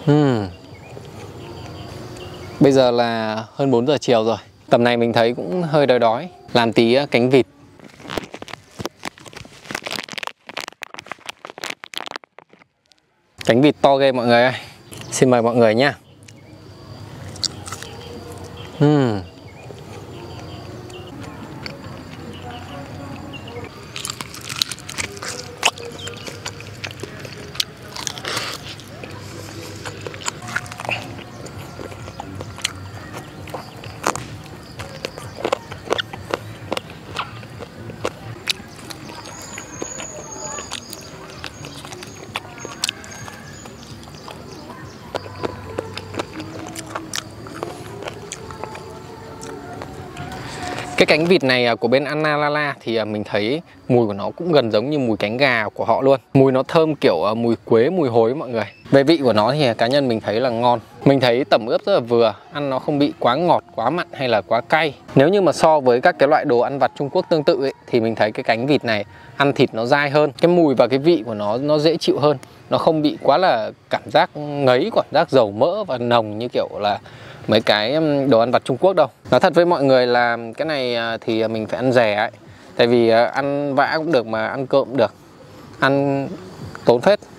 Bây giờ là hơn 4 giờ chiều rồi. Tầm này mình thấy cũng hơi đói đói. Làm tí cánh vịt. Cánh vịt to ghê mọi người ơi. Xin mời mọi người nhé. Cái cánh vịt này của bên Analala thì mình thấy mùi của nó cũng gần giống như mùi cánh gà của họ luôn. Mùi nó thơm kiểu mùi quế, mùi hối mọi người. Về vị của nó thì cá nhân mình thấy là ngon. Mình thấy tẩm ướp rất là vừa, ăn nó không bị quá ngọt, quá mặn hay là quá cay. Nếu như mà so với các cái loại đồ ăn vặt Trung Quốc tương tự ấy, thì mình thấy cái cánh vịt này ăn thịt nó dai hơn. Cái mùi và cái vị của nó dễ chịu hơn. Nó không bị quá là cảm giác ngấy, cảm giác dầu mỡ và nồng như kiểu là mấy cái đồ ăn vặt Trung Quốc đâu. Nói thật với mọi người là cái này thì mình phải ăn rẻ ấy. Tại vì ăn vã cũng được mà ăn cơm cũng được. Ăn tốn phết.